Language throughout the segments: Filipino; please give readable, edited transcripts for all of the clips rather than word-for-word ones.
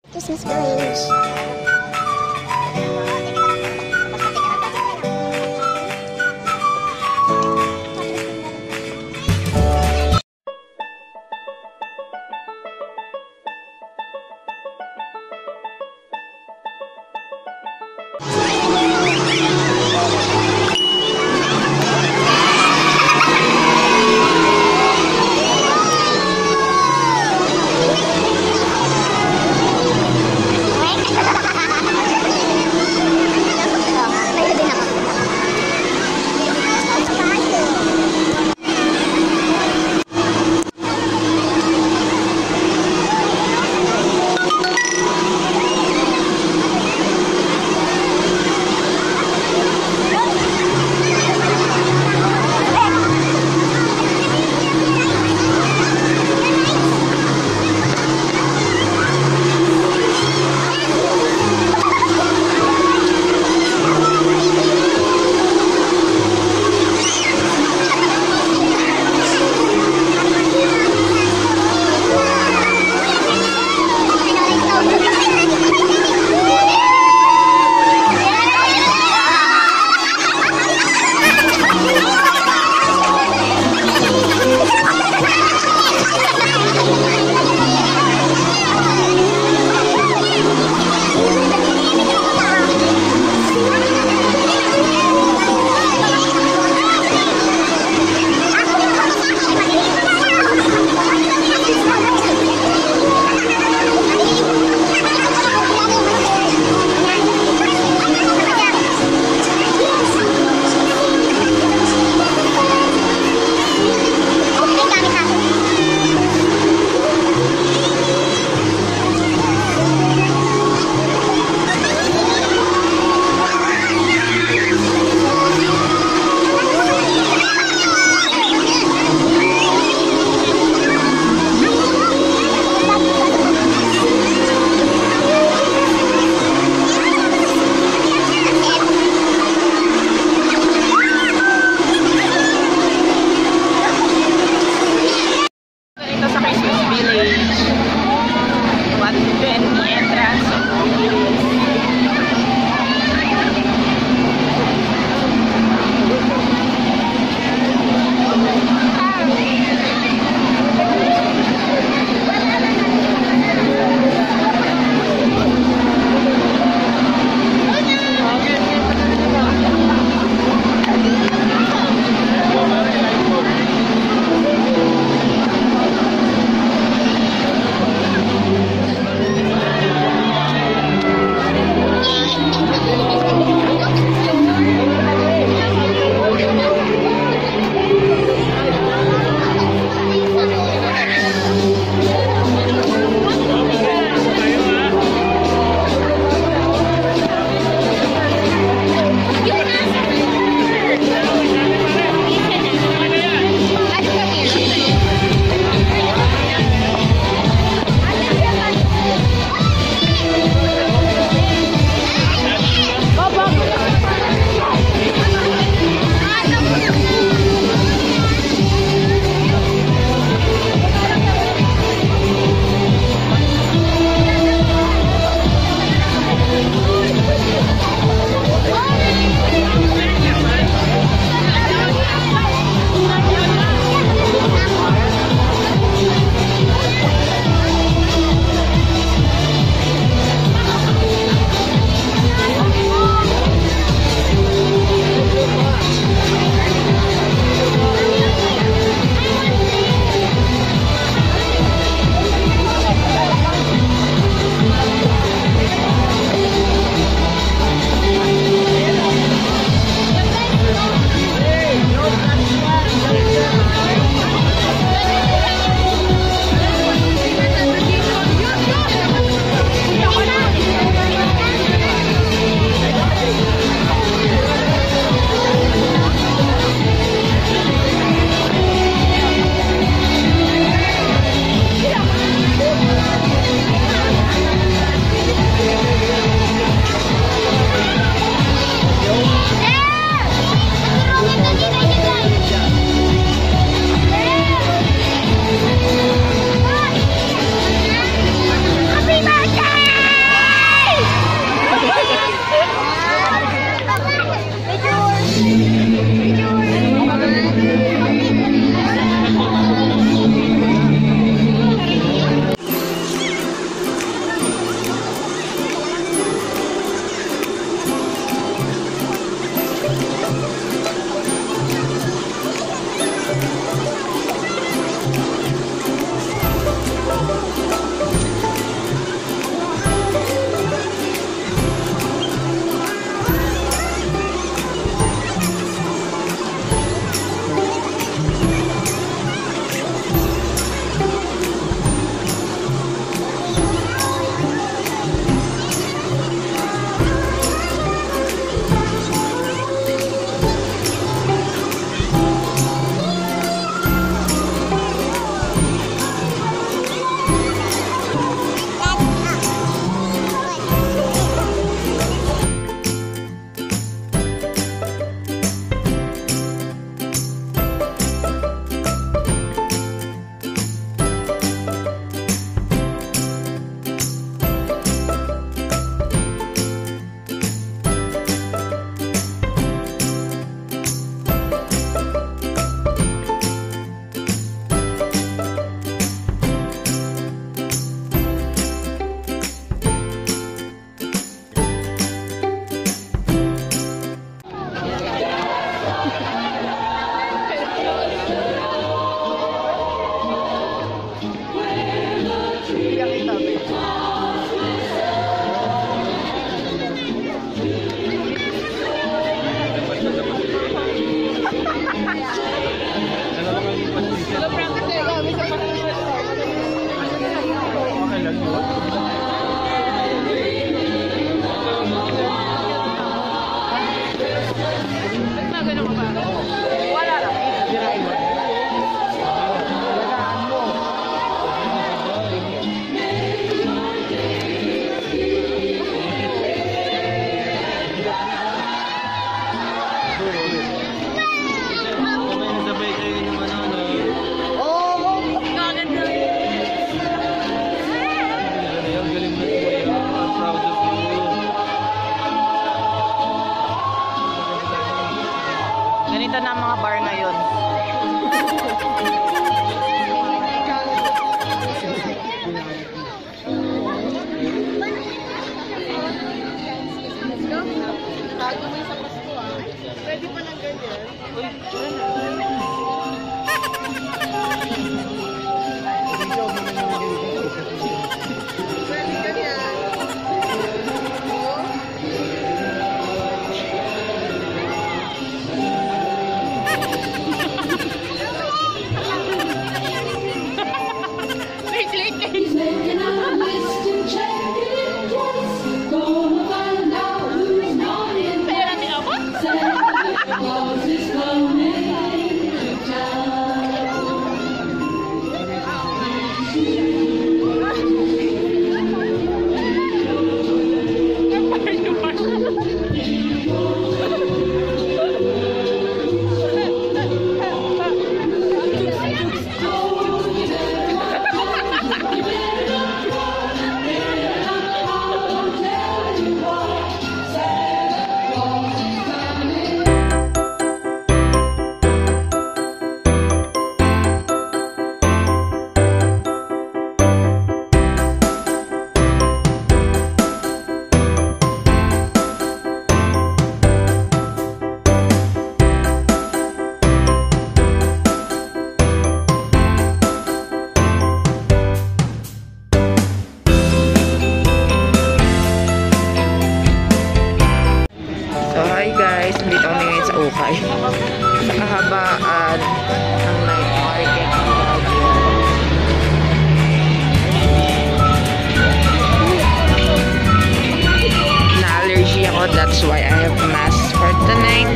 Christmas Grinch. sa kahabaan ng night market ng Baguio. Na-allergy ako, that's why I have mask for tonight.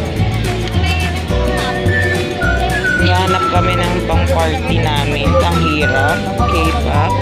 Nahanap kami ng pang-party namin. Ang hirap. K-pop.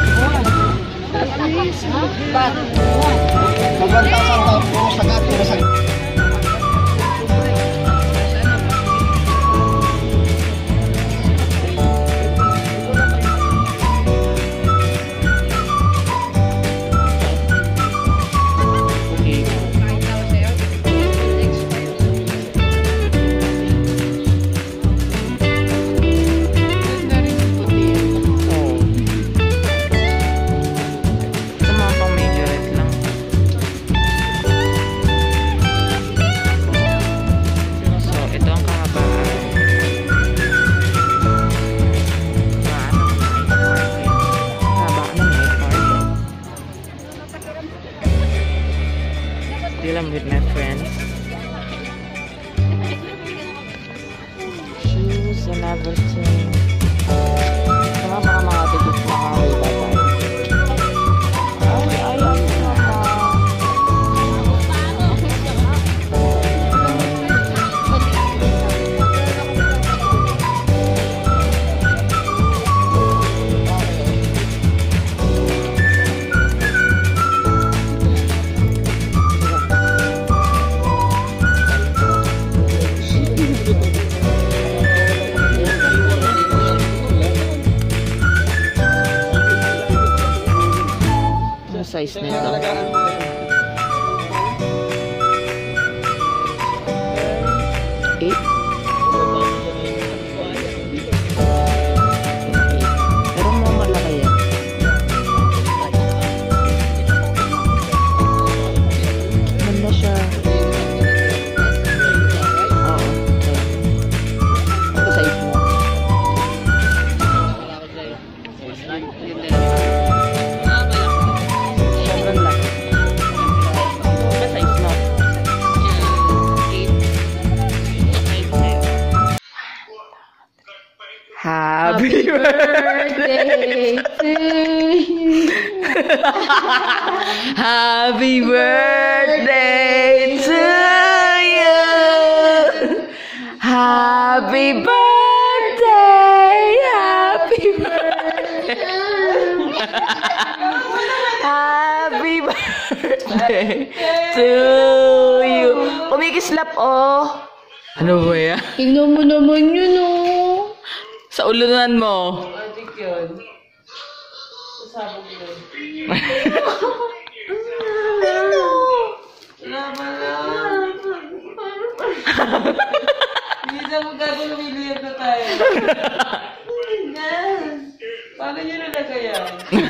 Still I'm with my friends. Shoes and everything. Mga tigot makakita tayo. Ay, size nito. 8. Pero mga malaki yan. Ganda siya. Oo. Ito size mo. Happy birthday to you. Happy birthday to you. Happy birthday. Happy birthday. Happy birthday to you. Kumikislap oh. Ano ba yan? Tingnan mo naman yun oh. Sa ulunan mo. Magic yun. Sasabog yun. Salamat lang. Hindi na magkabang lumiliyap na tayo. Paano nyo nalagay yan?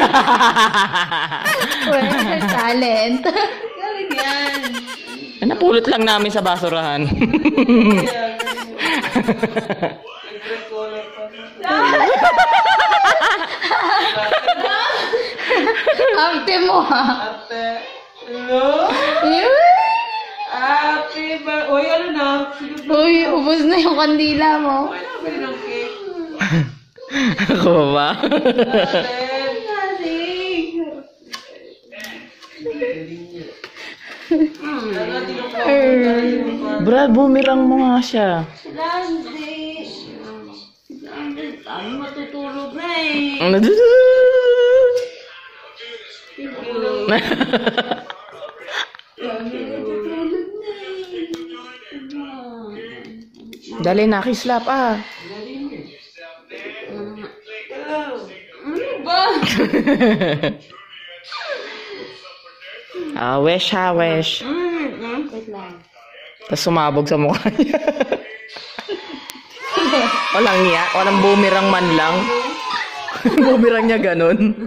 Well, talent. Galing yan. Napulot lang namin sa basurahan. Favorite color pa. Ate mo ha. Ate. Hello? Happy birthday. Uy, ano na? Uy, ubos na yung kandila mo. Uy, nakabili ng cake. Ako ba? Ate. Brad, bumirang mo nga siya. Ano matutulog na eh. Dali na, kislap ah. Ano ba? Wish ha, wish. Wait lang. Tapos sumabog sa mukha niya. Walang niya, walang bumirang man lang. Bumirang niya ganun.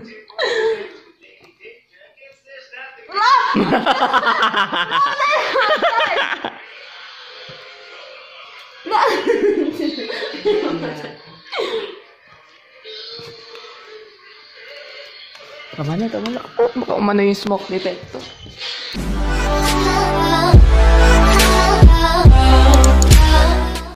Tama na. Oh, baka umano yung smoke detector.